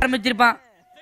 ஆரம்பிச்சிருப்பான்.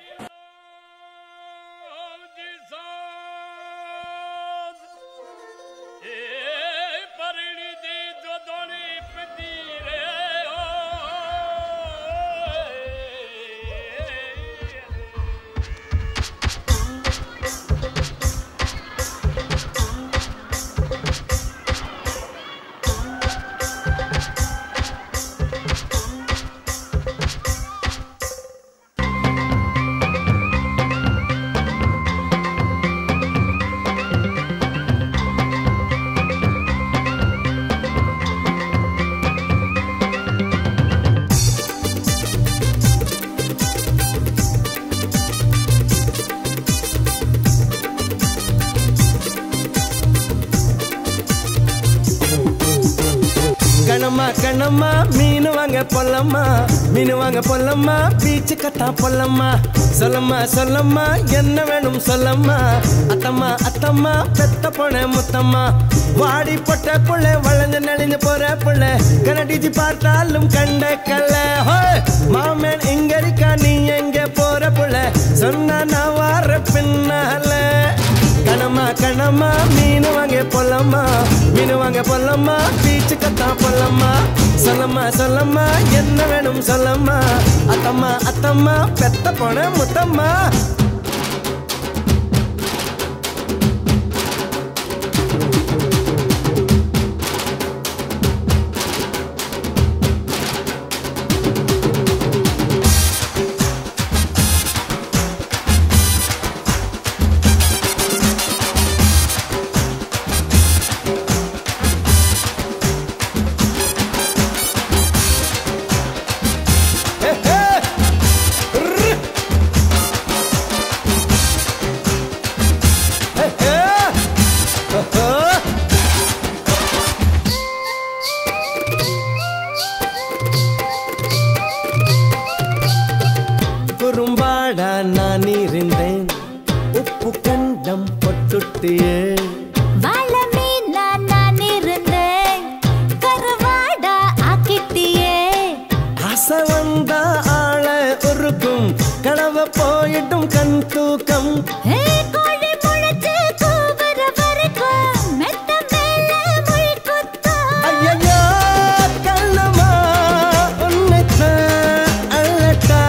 கண்ணம்மா மீன் வாங்க பொல்லம்மா, மீன் வாங்க பொல்லம்மா, பீச்சு கத்தா பொல்லம்மா. சொல்லம்மா சொல்லம்மா என்ன வேணும் சொல்லம்மா, அத்தம்மா அத்தம்மா பெத்த பொண்ண முத்தம்மா. வாடி பொட்ட புள்ள வளைஞ்ச நெளிஞ்சு போற புள்ள, கனடிச்சு பார்த்தாலும் கண்ட கல்ல. மாமன் இங்க இருக்கா நீ எங்க போற புள்ள, சொன்னா நான் வார பின்னால. கணமா கணமா மீன் வாங்க பொல்லம்மா, மீன் வாங்க பொல்லம்மா, பீச்சு கத்தா பொல்லம்மா. சொல்லம்மா சொல்லம்மா என்ன வேணும் சொல்லம்மா, அத்தம்மா அத்தம்மா பெத்த பொண்ண முத்தம்மா. குறும்பாடா நான் இருந்தேன், உப்பு கண்டம் பொட்டுட்டியே. வாழ மீனா நான் இருந்தேன், கருவாடா ஆக்கிட்டியே. ஆசை வந்தா ஆள உருக்கும், கனவு போயிட்டும் கண் தூக்கம். கோழி முளைச்சு கூவுற வரைக்கும் மெத்த மேல முள் குத்தும். ஐயையோ கண்ணம்மா உன்னைத்தான் அழட்டா.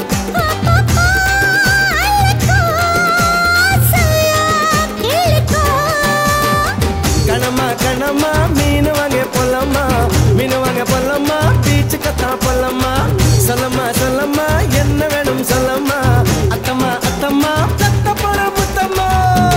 கணமா கணமா மீன் வாங்க பொல்லம்மா, மீன் வாங்க பொல்லம்மா, பீச்சு கத்தா பொல்லம்மா. சொல்லம்மா சொல்லம்மா என்ன வேணும் சொல்லம்மா, அத்தம்மா அத்தம்மா பெத்த பொண்ண முத்தம்மா.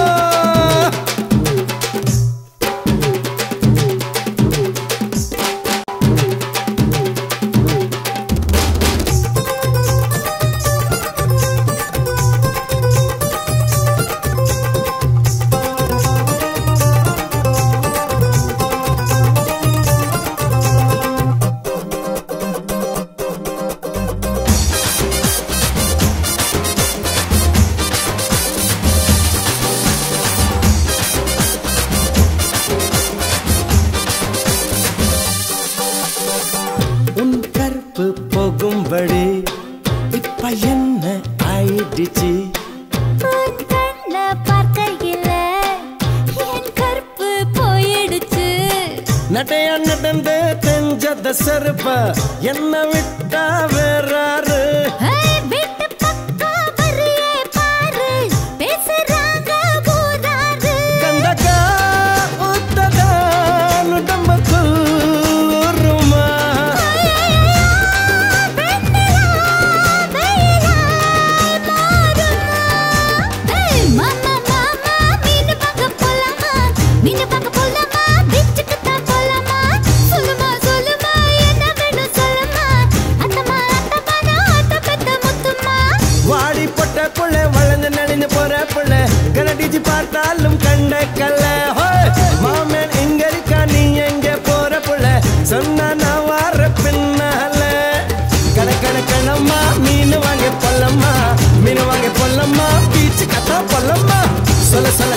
உன் கற்பு போகும்படி இப்ப என்ன ஆயிடுச்சு. உன் கண்ண பார்க்கையில என் கற்பு போயிடுச்சு. நட்டையா நடந்து தெஞ்சத செருப்ப என்ன விட்டா வேறாரு. வீட்டு பக்கம் வரியே பாரு, பேசுறாங்க ஊராரு. கண்டக்கா ஊத்ததா உடம்புக்குள் ஊறுமா. மாமா மாமா மீன் பார்க்க போலாமா, மீன் பார்க்க போலாமா, பீச்சுக்கு தான் போலாமா. சொல்லுமா சொல்லுமா என்ன வேணும் சொல்லுமா, அத்தம்மா அத்தம்மா நான் அத்த பெத்த முத்துமா. வாடி பொட்ட புள்ள வளைஞ்ச நடிஞ்சு போற புள்ள, கனடிச்சு பார்த்தாலும் கண்ட கல்ல. மாமன் இங்க இருக்கா நீ எங்க போற புள்ள, சொன்னா நான் வார பின்னால. கணக்கணக்கணம்மா மீன் வாங்க பொல்லம்மா, மீன் வாங்க பொல்லம்மா, பீச்சு கத்தா பொல்லம்மா. சொல்ல சொல்ல